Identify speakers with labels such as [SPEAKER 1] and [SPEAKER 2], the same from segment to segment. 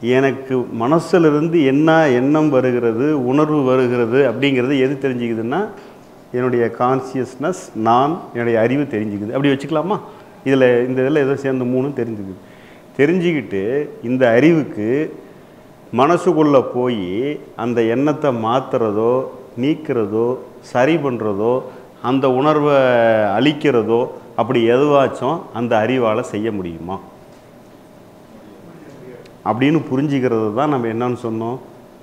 [SPEAKER 1] எனக்கு மனசிலிருந்து என்ன எண்ணம் வருகிறது, உணர்வு வருகிறது அப்படிங்கிறது எது தெரிஞ்சுக்குதுன்னா என்னுடைய கான்சியஸ்னஸ், நான், என்னுடைய அறிவு தெரிஞ்சுக்குது. அப்படி வச்சுக்கலாமா? இந்த இதில் ஏதோ சேர்ந்த 3 தெரிஞ்சுக்குது. தெரிஞ்சுக்கிட்டு இந்த அறிவுக்கு மனசுக்குள்ளே போய் அந்த எண்ணத்தை மாற்றுறதோ, நீக்கிறதோ, சரி பண்ணுறதோ, அந்த உணர்வை அழிக்கிறதோ அப்படி எதுவாச்சும் அந்த அறிவால் செய்ய முடியுமா அப்படின்னு புரிஞ்சுக்கிறது தான் நம்ம என்னன்னு சொன்னோம்,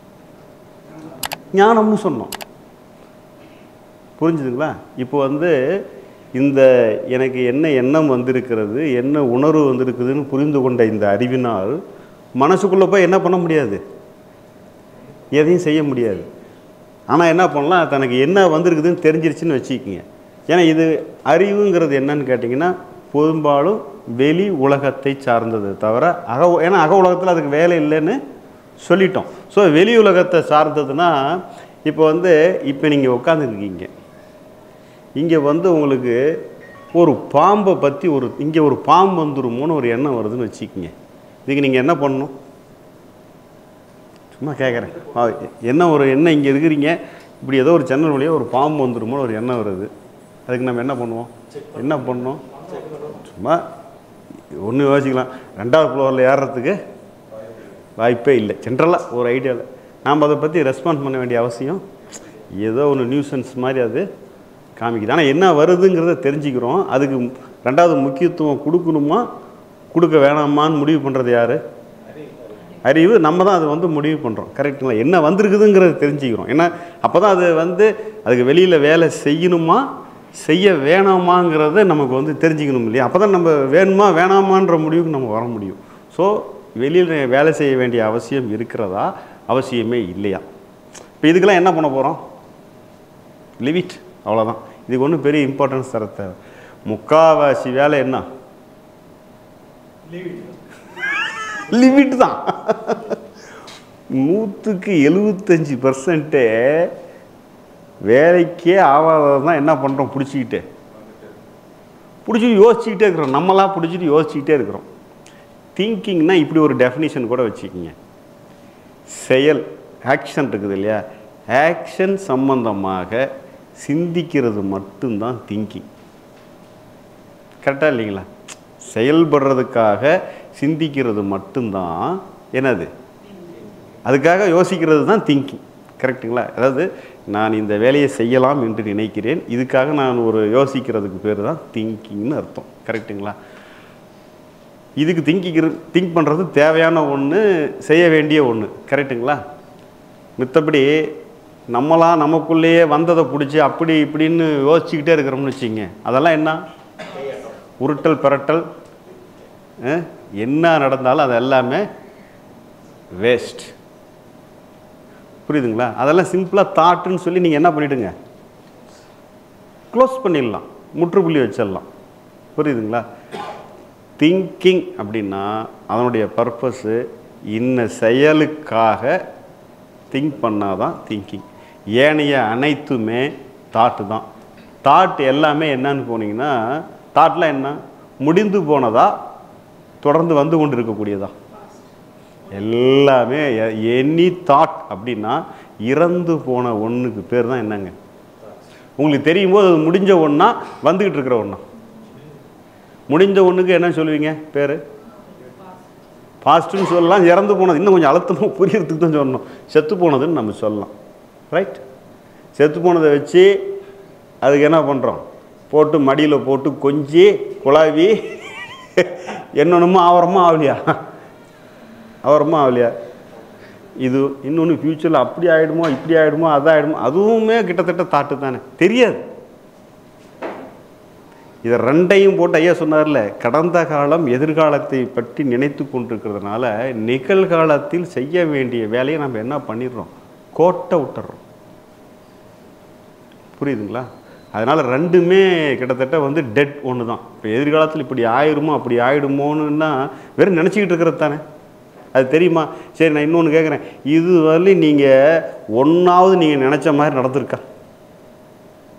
[SPEAKER 1] ஞானம்னு சொன்னோம். புரிஞ்சுதுங்களா? இப்போ இந்த எனக்கு என்ன எண்ணம் வந்திருக்கிறது, என்ன உணர்வு வந்திருக்குதுன்னு புரிந்து கொண்ட இந்த அறிவினால் மனசுக்குள்ளே போய் என்ன பண்ண முடியாது, எதையும் செய்ய முடியாது. ஆனால் என்ன பண்ணலாம், தனக்கு என்ன வந்திருக்குதுன்னு தெரிஞ்சிருச்சுன்னு வச்சுக்கிங்க. ஏன்னா இது அறிவுங்கிறது என்னன்னு கேட்டிங்கன்னா பெரும்பாலும் வெளி உலகத்தை சார்ந்தது தவிர ஏன்னா அக உலகத்தில் அதுக்கு வேலை இல்லைன்னு சொல்லிட்டோம். ஸோ வெளி உலகத்தை சார்ந்ததுன்னா இப்போ நீங்கள் உட்காந்துருக்கீங்க, இங்கே உங்களுக்கு ஒரு பாம்பை பற்றி இங்கே ஒரு பாம்பு வந்துருமோன்னு ஒரு எண்ணம் வருதுன்னு வச்சுக்கிங்க. இதுக்கு நீங்கள் என்ன பண்ணணும்? சும்மா கேட்குறேன், என்ன ஒரு எண்ணம் இங்கே இருக்கிறீங்க, இப்படி ஏதோ ஒரு ஜன்னல் வழியாக ஒரு பாம்பு வந்துருமோன்னு ஒரு எண்ணம் வருது. அதுக்கு நம்ம என்ன பண்ணுவோம்? என்ன பண்ணோம்? சும்மா ஒன்று யோசிக்கலாம், 2வது ஃப்ளோரில் ஏறுறதுக்கு வாய்ப்பே இல்லை. ஜென்ரலாக ஒரு ஐடியாவில் நாம் அதை பற்றி ரெஸ்பான்ஸ் பண்ண வேண்டிய அவசியம், ஏதோ ஒன்று நியூசன்ஸ் மாதிரி அது காமிக்குது. ஆனால் என்ன வருதுங்கிறத தெரிஞ்சுக்கிறோம். அதுக்கு 2வது முக்கியத்துவம் கொடுக்கணுமா கொடுக்க வேணாமான்னு முடிவு பண்ணுறது யார்? அறிவு. நம்ம தான் அது முடிவு பண்ணுறோம். கரெக்டுங்களா? என்ன வந்திருக்குதுங்கிறத தெரிஞ்சுக்கிறோம். ஏன்னா அப்போ தான் அது அதுக்கு வெளியில் வேலை செய்யணுமா செய்ய வேணாமாங்கிறத நமக்கு தெரிஞ்சுக்கணும் இல்லையா? அப்போ தான் நம்ம வேணுமா வேணாமான்ற முடிவுக்கு நம்ம வர முடியும். ஸோ வெளியில் வேலை செய்ய வேண்டிய அவசியம் இருக்கிறதா, அவசியமே இல்லையா? இப்போ இதுக்கெல்லாம் என்ன பண்ண போகிறோம்? லிமிட், அவ்வளோதான். இதுக்கு ஒன்றும் பெரிய இம்பார்ட்டன்ஸ் தர தேவை. முக்கால்வாசி வேலை என்ன? லிமிட் தான். 100% வேலைக்கே ஆகாதது தான் என்ன பண்ணுறோம்? பிடிச்சிக்கிட்டு யோசிச்சுக்கிட்டே இருக்கிறோம். நம்மளாம் பிடிச்சிட்டு யோசிச்சுக்கிட்டே இருக்கிறோம். திங்கிங்னா இப்படி ஒரு டெஃபினிஷன் கூட வச்சுக்கிங்க. செயல், ஆக்ஷன் இருக்குது இல்லையா? ஆக்ஷன் சம்பந்தமாக சிந்திக்கிறது மட்டும்தான் திங்கிங். கரெக்டாக இல்லைங்களா? செயல்படுறதுக்காக சிந்திக்கிறது மட்டும்தான் என்னது? அதுக்காக யோசிக்கிறது தான் திங்கிங். கரெக்டுங்களா? அதாவது நான் இந்த வேலையை செய்யலாம் என்று நினைக்கிறேன், இதுக்காக நான் ஒரு யோசிக்கிறதுக்கு பேர் தான் திங்கிங்னு அர்த்தம். கரெக்டுங்களா? இதுக்கு திங்க் பண்ணுறது தேவையான ஒன்று, செய்ய வேண்டிய ஒன்று. கரெக்டுங்களா? மித்தபடி நமக்குள்ளேயே வந்ததை பிடிச்சி அப்படி இப்படின்னு யோசிச்சுக்கிட்டே இருக்கிறோம்னு வச்சுங்க, அதெல்லாம் என்ன? உருட்டல் பெரட்டல், என்ன நடந்தாலும் அது எல்லாமே வேஸ்ட். புரியுதுங்களா? அதெல்லாம் சிம்பிளாக தாட்டுன்னு சொல்லி நீங்கள் என்ன பண்ணிவிடுங்க, க்ளோஸ் பண்ணிடலாம், முற்றுப்புள்ளி வச்சிடலாம். புரியுதுங்களா? திங்கிங் அப்படின்னா அதனுடைய பர்பஸ்ஸு இன்ன செயலுக்காக திங்க் பண்ணாதான் திங்கிங். ஏனைய அனைத்துமே தாட்டு தான். தாட் எல்லாமே என்னன்னு போனீங்கன்னா, தாட்லாம் என்ன? முடிந்து போனதா, தொடர்ந்து வந்து கொண்டு இருக்கக்கூடியதா? எல்லாமே எனி தாட் அப்படின்னா இறந்து போன ஒன்றுக்கு பேர் தான் என்னங்க? உங்களுக்கு தெரியும் போது அது முடிஞ்ச ஒன்றா, வந்துக்கிட்டு இருக்கிற ஒன்றா? முடிஞ்ச ஒன்றுக்கு என்ன சொல்லுவீங்க பேர்? பாஸ்ட்டுன்னு சொல்லலாம். இறந்து போனது இன்னும் கொஞ்சம் அழுத்தமாக புரியறதுக்கு தான் சொல்லணும். செத்து போனதுன்னு நம்ம சொல்லலாம். ரைட்? செத்து போனதை வச்சு அதுக்கு என்ன பண்ணுறோம்? போட்டு மடியில் போட்டு கொஞ்சி குழாவி என்னொன்னுமோ ஆவரமா ஆகலையா? இது இன்னொன்று ஃப்யூச்சரில் அப்படி ஆகிடுமோ, இப்படி ஆகிடுமோ, அதாகிடுமோ, அதுவுமே கிட்டத்தட்ட தாட்டு தானே, தெரியாது. இதை ரெண்டையும் போட்டு ஐயா சொன்னார்ல, கடந்த காலம் எதிர்காலத்தை பற்றி நினைத்து கொண்டிருக்கிறதுனால நிகழ்காலத்தில் செய்ய வேண்டிய வேலையை நம்ம என்ன பண்ணிடுறோம்? கோட்டை விட்டுறோம். புரியுதுங்களா? அதனால் ரெண்டுமே கிட்டத்தட்ட டெட் ஒன்று தான். இப்போ எதிர்காலத்தில் இப்படி ஆயிடுமோ அப்படி ஆகிடுமோன்னா வெறும் நினச்சிக்கிட்டு இருக்கிறது தானே. அது தெரியுமா? சரி, நான் இன்னொன்று கேட்குறேன், இது வரலையும் நீங்கள் ஒன்றாவது நீங்கள் நினச்ச மாதிரி நடந்திருக்கா?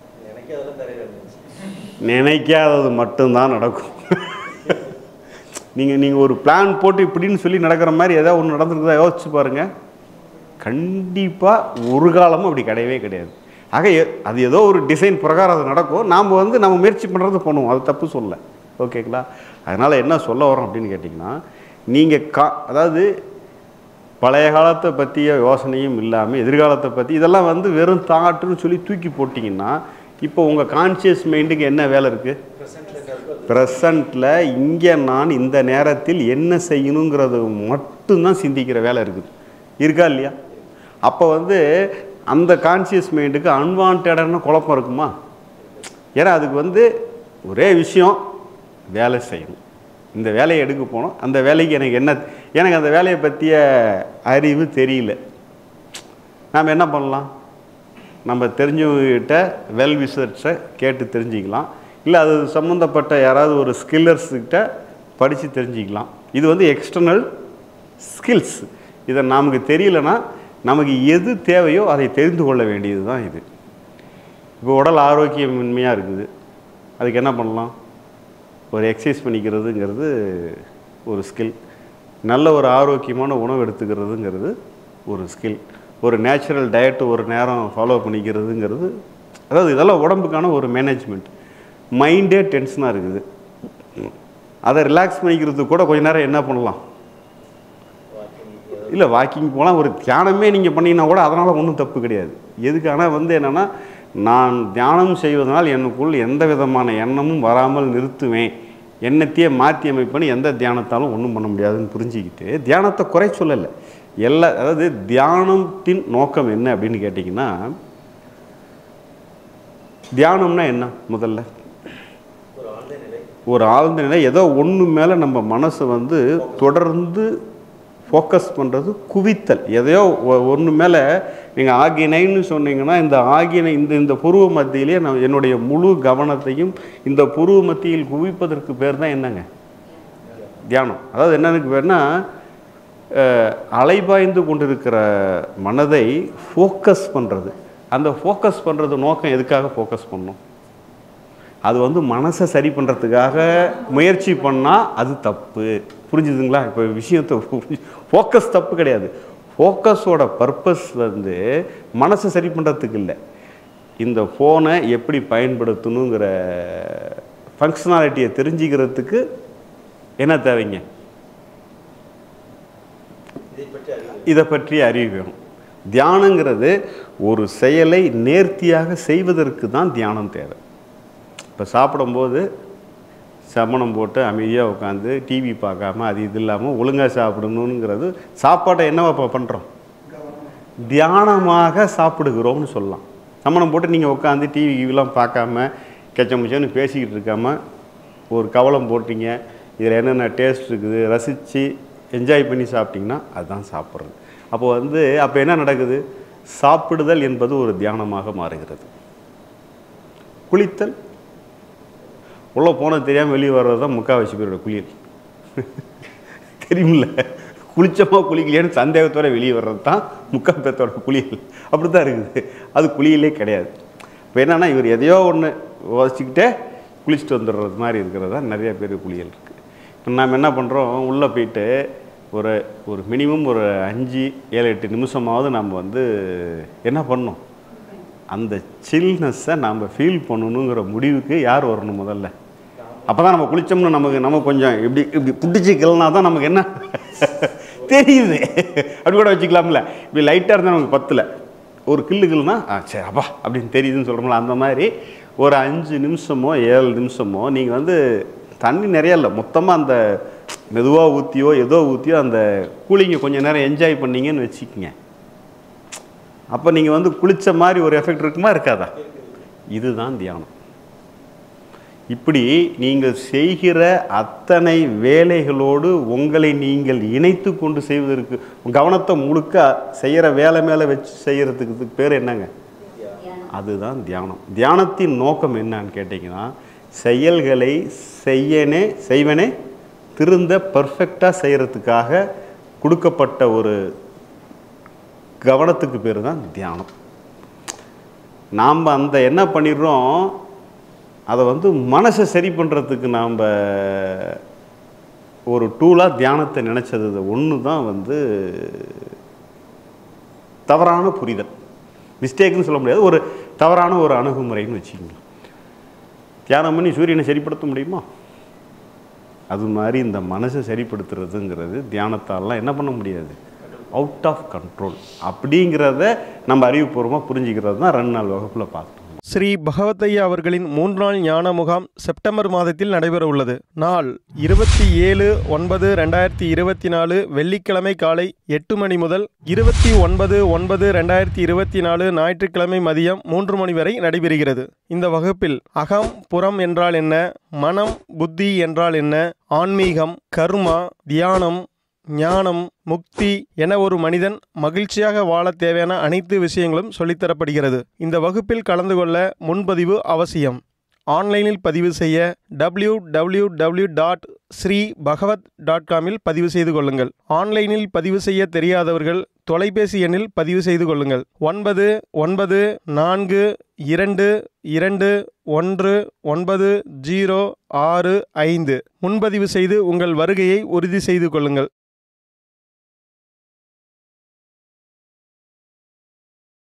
[SPEAKER 1] நினைக்காதது மட்டும்தான் நடக்கும். நீங்கள் ஒரு பிளான் போட்டு இப்படின்னு சொல்லி நடக்கிற மாதிரி ஏதாவது ஒன்று நடந்துருக்குதா யோசிச்சு பாருங்கள். கண்டிப்பாக ஒரு காலமும் அப்படி கிடையவே கிடையாது. ஆக அது ஏதோ ஒரு டிசைன் பிரகாரம் அது நடக்கும். நாம் நம்ம முயற்சி பண்ணுறது பண்ணுவோம், அது தப்பு சொல்ல. ஓகேங்களா? அதனால் என்ன சொல்ல வரோம் அப்படின்னு கேட்டிங்கன்னா, நீங்கள் அதாவது பழைய காலத்தை பற்றிய யோசனையும் இல்லாமல் எதிர்காலத்தை பற்றி இதெல்லாம் வெறும் தாட்டுன்னு சொல்லி தூக்கி போட்டிங்கன்னா, இப்போ உங்கள் கான்ஷியஸ் மைண்டுக்கு என்ன வேலை இருக்குது? ப்ரெசண்ட்டில் இங்கே நான் இந்த நேரத்தில் என்ன செய்யணுங்கிறது மட்டும்தான் சிந்திக்கிற வேலை இருக்குது. இருக்கா இல்லையா? அப்போ அந்த கான்ஷியஸ் மைண்டுக்கு அன்வான்டான குழப்பம் இருக்குமா? ஏன்னா அதுக்கு ஒரே விஷயம், வேலை செய்யணும். இந்த வேலையை எடுக்க போனோம், அந்த வேலைக்கு எனக்கு அந்த வேலையை பற்றிய அறிவு தெரியல. நாம் என்ன பண்ணலாம்? நம்ம தெரிஞ்சவங்ககிட்ட வெல் விசர்ஸை கேட்டு தெரிஞ்சிக்கலாம். இல்லை அது சம்மந்தப்பட்ட யாராவது ஒரு ஸ்கில்லர்ஸ்கிட்ட படித்து தெரிஞ்சிக்கலாம். இது எக்ஸ்டர்னல் ஸ்கில்ஸ். இதை நமக்கு தெரியலனா நமக்கு எது தேவையோ அதை தெரிந்து கொள்ள வேண்டியது தான் இது. இப்போ உடல் ஆரோக்கியமின்மையாக இருக்குது, அதுக்கு என்ன பண்ணலாம்? ஒரு எக்ஸசைஸ் பண்ணிக்கிறதுங்கிறது ஒரு ஸ்கில். நல்ல ஒரு ஆரோக்கியமான உணவு எடுத்துக்கிறதுங்கிறது ஒரு ஸ்கில். ஒரு நேச்சுரல் டயட்டு ஒரு நேரம் ஃபாலோ பண்ணிக்கிறதுங்கிறது, அதாவது இதெல்லாம் உடம்புக்கான ஒரு மேனேஜ்மெண்ட். மைண்டே டென்ஷனாக இருக்குது, அதை ரிலாக்ஸ் பண்ணிக்கிறதுக்கு கூட கொஞ்ச நேரம் என்ன பண்ணலாம்? இல்லை, வாக்கிங் போகலாம். ஒரு தியானமே நீங்கள் பண்ணிங்கன்னா கூட அதனால் ஒன்றும் தப்பு கிடையாது. எதுக்கான என்னென்னா, நான் தியானம் செய்வதனால் எனக்குள் எந்த விதமான எண்ணமும் வராமல் நிறுத்துவேன், எண்ணத்தையே மாற்றி அமைப்பேன்னு எந்த தியானத்தாலும் ஒன்றும் பண்ண முடியாதுன்னு புரிஞ்சுக்கிட்டு தியானத்தை குறை சொல்லலை. அதாவது தியானத்தின் நோக்கம் என்ன அப்படின்னு கேட்டிங்கன்னா, தியானம்னா என்ன? முதல்ல ஒரு ஆழ்ந்த நிலை, ஏதோ ஒன்று மேலே நம்ம மனசை தொடர்ந்து ஃபோக்கஸ் பண்ணுறது, குவித்தல். எதையோ ஒன்று மேலே நீங்கள் ஆகினைன்னு சொன்னீங்கன்னா, இந்த ஆகினை இந்த புருவ மத்தியிலே நான் என்னுடைய முழு கவனத்தையும் இந்த புருவ மத்தியில் குவிப்பதற்கு பேர் தான் என்னங்க? தியானம். அதாவது என்னதுக்கு பேர்னா, அலைபாய்ந்து கொண்டிருக்கிற மனதை ஃபோக்கஸ் பண்ணுறது. அந்த ஃபோக்கஸ் பண்ணுறது நோக்கம் எதுக்காக ஃபோக்கஸ் பண்ணணும்? அது மனசை சரி பண்ணுறதுக்காக முயற்சி பண்ணால் அது தப்பு. புரிஞ்சுதுங்களா? இப்போ விஷயத்தை ஃபோக்கஸ் தப்பு கிடையாது. ஃபோக்கஸோட பர்பஸ் மனசை சரி பண்ணுறதுக்கு இல்லை, இந்த ஃபோனை எப்படி பயன்படுத்தணுங்கிற ஃபங்க்ஷனாலிட்டியை தெரிஞ்சுக்கிறதுக்கு என்ன தேவைங்க? இதை பற்றி அறிவு வேணும். தியானங்கிறது ஒரு செயலை நேர்த்தியாக செய்வதற்கு தான் தியானம் தேவை. இப்போ சாப்பிடும்போது சமணம் போட்டு அமைதியாக உட்காந்து டிவி பார்க்காம அது இது இல்லாமல் ஒழுங்காக சாப்பிடணுங்கிறது, சாப்பாட்டை என்னவா பண்ணுறோம்? தியானமாக சாப்பிடுகிறோம்னு சொல்லலாம். சமணம் போட்டு நீங்கள் உட்காந்து டிவிலாம் பார்க்காம கெச்சமுச்சன்னு பேசிக்கிட்டு இருக்காமல் ஒரு கவலம் போட்டிங்க, இதில் என்னென்ன டேஸ்ட் இருக்குது ரசித்து என்ஜாய் பண்ணி சாப்பிட்டிங்கன்னா அதுதான் சாப்பிட்றது. அப்போ அப்போ என்ன நடக்குது? சாப்பிடுதல் என்பது ஒரு தியானமாக மாறுகிறது. குளித்தல், உள்ளே போனது தெரியாமல் வெளியே வர்றது தான் முக்கால்வாசி பேரோட குளியல். தெரியுமில்ல? குளிச்சமாக குளிக்கலையான்னு சந்தேகத்தோடு வெளியே வர்றது தான் முக்கால் பேர்த்தோட குளியல். அப்படி தான் இருக்குது. அது குளியலே கிடையாது. இப்போ என்னென்னா, இவர் எதையோ ஒன்று வச்சுக்கிட்டே குளிச்சுட்டு வந்துடுறது மாதிரி இருக்கிறது தான் நிறைய பேர் குளியல் இருக்குது. இப்போ நாம் என்ன பண்ணுறோம்? உள்ளே போயிட்டு ஒரு மினிமம் ஒரு 5-7-8 நிமிஷமாவது நம்ம என்ன பண்ணணும்? அந்த சில்னஸை நாம் ஃபீல் பண்ணணுங்கிற முடிவுக்கு யார் வரணும் முதல்ல? அப்போ தான் நம்ம குளித்தோம்னு நம்ம கொஞ்சம் இப்படி புட்டிச்சிக்கலனா தான் நமக்கு என்ன தெரியுது. அப்படி கூட வச்சுக்கலாம்ல. இப்படி லைட்டாக இருந்தால் நமக்கு பத்தில் ஒரு கில்லுனா சரி அப்பா அப்படின்னு தெரியுதுன்னு சொல்கிறோம்ல. அந்த மாதிரி ஒரு 5 நிமிஷமோ 7 நிமிஷமோ நீங்கள் தண்ணி நிறையா இல்லை, மொத்தமாக அந்த மெதுவாக ஊற்றியோ ஏதோ ஊற்றியோ அந்த கூலிங்கை கொஞ்சம் நேரம் என்ஜாய் பண்ணிங்கன்னு வச்சுக்கிங்க. அப்போ நீங்கள் குளித்த மாதிரி ஒரு எஃபெக்ட் இருக்குமா இருக்காதா? இதுதான் தியானம். இப்படி நீங்கள் செய்கிற அத்தனை வேலைகளோடு உங்களை நீங்கள் இணைத்து கொண்டு செய்வதற்கு, கவனத்தை முழுக்க செய்கிற வேலை மேலே வச்சு செய்கிறதுக்கு பேர் என்னங்க? அதுதான் தியானம். தியானத்தின் நோக்கம் என்னன்னு கேட்டிங்கன்னா, செயல்களை செய்வனே திருந்த பர்ஃபெக்டாக செய்கிறதுக்காக கொடுக்கப்பட்ட ஒரு கவனத்துக்கு பேர் தான் தியானம். நாம் என்ன பண்ணிடுறோம், அதை மனசை சரி பண்ணுறதுக்கு நாம் ஒரு டூலாக தியானத்தை நினச்சது ஒன்று தான் வந்து தவறான புரிதல். மிஸ்டேக்குன்னு சொல்ல முடியாது, ஒரு தவறான ஒரு அணுகுமுறைன்னு வச்சுக்கோங்க. தியானம் பண்ணி சூரியனை சரிப்படுத்த முடியுமா? அது மாதிரி இந்த மனசை சரிப்படுத்துறதுங்கிறது தியானத்தாலாம் என்ன பண்ண முடியாது, அவுட் ஆஃப் கண்ட்ரோல். அப்படிங்கிறத நம்ம அறிவுபூர்வமாக புரிஞ்சுக்கிறது தான் 2 நாள் வகுப்பில் பார்த்தோம்.
[SPEAKER 2] ஸ்ரீ பகவத்தையா அவர்களின் 3 நாள் ஞான முகாம் செப்டம்பர் மாதத்தில் நடைபெற உள்ளது. நாள் 27/9/2024 வெள்ளிக்கிழமை காலை 8 மணி முதல் 29/9/2024 ஞாயிற்றுக்கிழமை மதியம் 3 மணி வரை நடைபெறுகிறது. இந்த வகுப்பில் அகம் புறம் என்றால் என்ன, மனம் புத்தி என்றால் என்ன, ஆன்மீகம், கர்மா, தியானம், ஞானம், முக்தி என ஒரு மனிதன் மகிழ்ச்சியாக வாழ தேவையான அனைத்து விஷயங்களும் சொல்லித்தரப்படுகிறது. இந்த வகுப்பில் கலந்து கொள்ள முன்பதிவு அவசியம். ஆன்லைனில் பதிவு செய்ய www.sribhagavat.com பதிவு செய்து கொள்ளுங்கள். ஆன்லைனில் பதிவு செய்ய தெரியாதவர்கள் தொலைபேசி எண்ணில் பதிவு செய்து கொள்ளுங்கள். 9992219065 முன்பதிவு செய்து உங்கள் வருகையை உறுதி செய்து கொள்ளுங்கள்.